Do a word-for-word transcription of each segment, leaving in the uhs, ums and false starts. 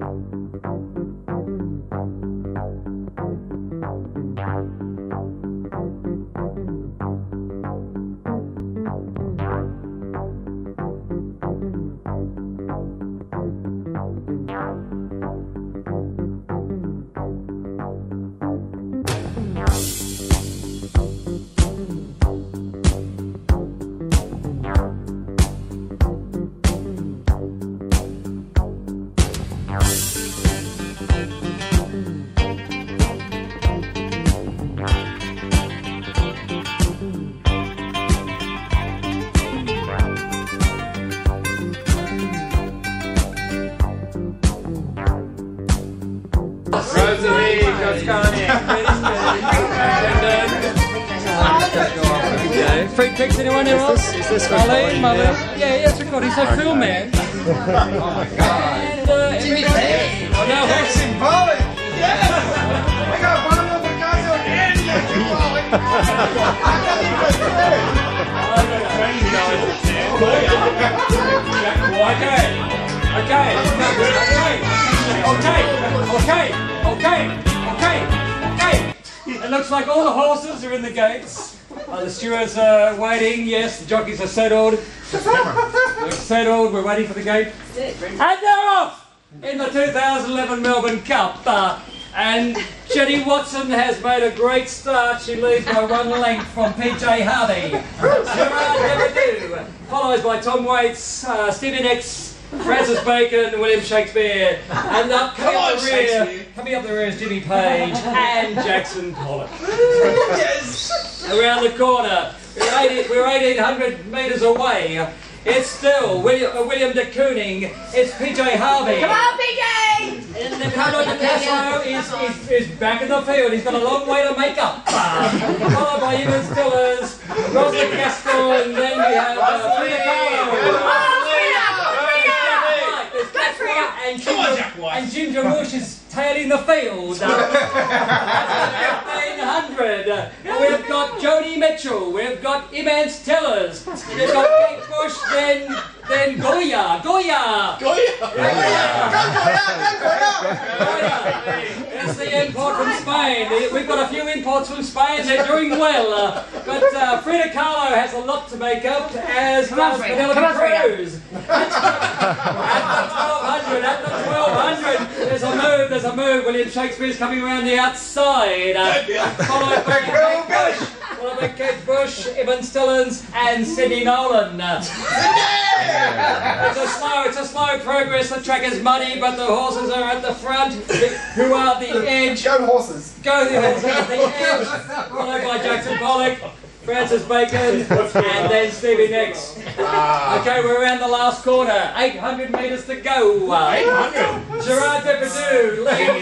Free picks, anyone else? Is this Marlene? Marlene? Yeah, yeah, it's recording. So cool, man. Oh my god. And, uh, Jimmy Page. Oh no, what's symbolic? Yes! I got Pablo Picasso and symbolic. Okay, okay, okay, okay, okay, okay. It looks like all the horses are in the gates. Uh, the stewards are waiting, yes, the jockeys are settled. We're settled, we're waiting for the gate. And they're off in the two thousand eleven Melbourne Cup. Uh, and Jenny Watson has made a great start. She leads by one length from P J Harvey. Gerard Devereux, followed by Tom Waits, uh, Stevie Nicks, Francis Bacon, William Shakespeare, and up coming up the rear, coming up the rear is Jimmy Page and Jackson Pollock. Yes. Around the corner, we're, eighty, we're eighteen hundred metres away. It's still William, uh, William de Kooning. It's P J Harvey. Come on, P J! And Ricardo Picasso is, is, is back in the field. He's got a long way to make up. Followed by Ewan Stillers, Rosalind Gaston, and then we have uh, Frida Kahlo. And Ginger, and Ginger Bush is tailing the field. fifteen hundred. We've got Jodie Mitchell. We've got Immense Tellers. We've got Kate Bush. Then, then Goya. Goya. Goya. Goya. It's the import from Spain. We've got a few imports from Spain. They're doing well. Uh, but uh, Frida Kahlo has a lot to make up, as does Penelope Cruz. At the twelve hundred, at the twelve hundred, there's a move, there's a move. William Shakespeare's coming around the outside. Uh, followed by Kate Bush, followed by Kate Bush, Evan Stillens, and Sydney Nolan. Uh, it's a slow, it's a slow progress. The track is muddy, but the horses are at the front, who are the edge. Go horses. Go the horses at the edge. Followed by Jackson Pollock, Francis Bacon, and then Stevie Nicks. Okay, we're around the last corner. eight hundred metres to go. eight hundred? Gerard Devereux leading.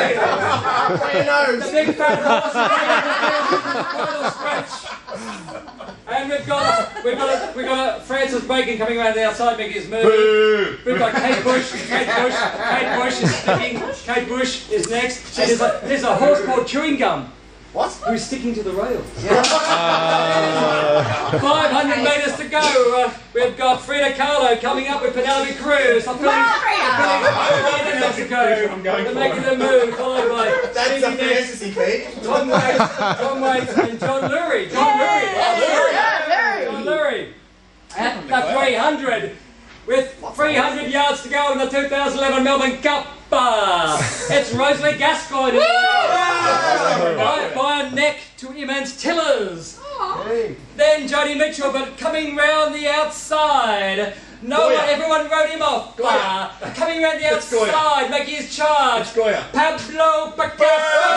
The big fat horse. Final stretch. And we've got we've got a, we've got a Francis Bacon coming around the outside making his move. We've got Kate Bush. Kate Bush. Kate Bush is sticking. Kate Bush is next. And there's a there's a horse called Chewing Gum. What? Who's sticking to the rails? Uh. five hundred metres to go. Uh, we've got Frida Kahlo coming up with Penelope Cruz. I'm feeling, I'm feeling Mexico. They're making the move, followed by That's a fantasy feed. Tom Waits, Tom Waits, and John Lurie. John Lurie. John Lurie. At the three hundred. With three hundred yards to go in the two thousand eleven Melbourne Cup. Uh, it's Rosalie Gascoigne by, by a neck to Immense Tillers. Hey. Then Jodie Mitchell, but coming round the outside. No one, everyone wrote him off. Uh, coming round the outside, making his charge. Pablo Picasso.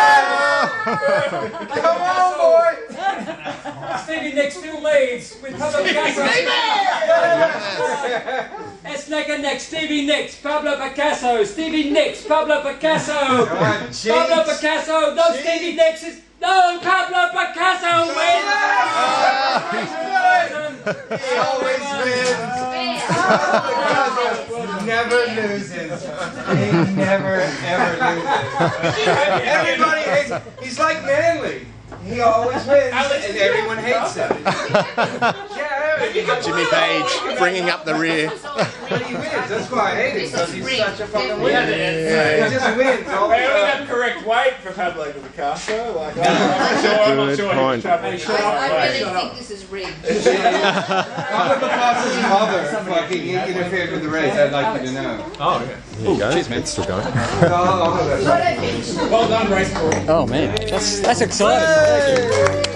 Come on, boy. Stevie Nicks still leads with Pablo Picasso. It's neck and neck. Stevie Nicks, Pablo Picasso, Stevie Nicks, Pablo Picasso, Pablo Picasso. No, Jeez. Stevie Nicks is no. Pablo Picasso wins. He always wins. Pablo never loses. He never ever loses. Everybody hates him. He's like Manly. He always wins, and everyone hates him. Yeah. Jimmy Page bringing up the rear. But he wins. That's why I hate him, because he's such a fucking winner. Yeah, He just wins all the I only time. got correct weight for Pablo to the car, so like, I'm not sure, I'm not Good sure point. he travelling. I, I really think this is rigged. Robert LaFonse's mother fucking interfered with the race, I'd like you to know. Oh, yeah. Here you go. Cheers, man. It's still going. Oh, Well done, race course. Oh man, that's that's exciting. Thank you.